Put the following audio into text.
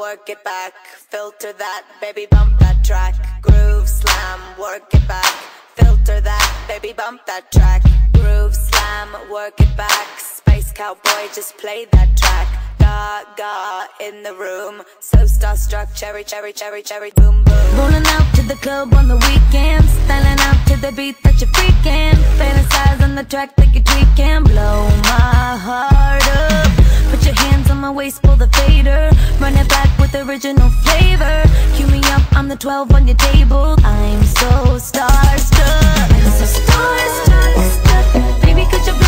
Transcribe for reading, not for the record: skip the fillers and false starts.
work it back. Filter that, baby, bump that track. Groove slam, work it back. Filter that, baby, bump that track. Groove slam, work it back. Space cowboy, just play that track. Gaga in the room, so starstruck, cherry, cherry, cherry, cherry, boom, boom. Rolling out to the club on the weekend, styling out to the beat that you're freaking. Fantasize on the track like you're tweaking. Blow my heart up. Put your hands on my waist, pull the fader. Run it back with original flavor. Cue me up, I'm the 12 on your table. I'm so starstruck. I'm so starstruck. Baby, could you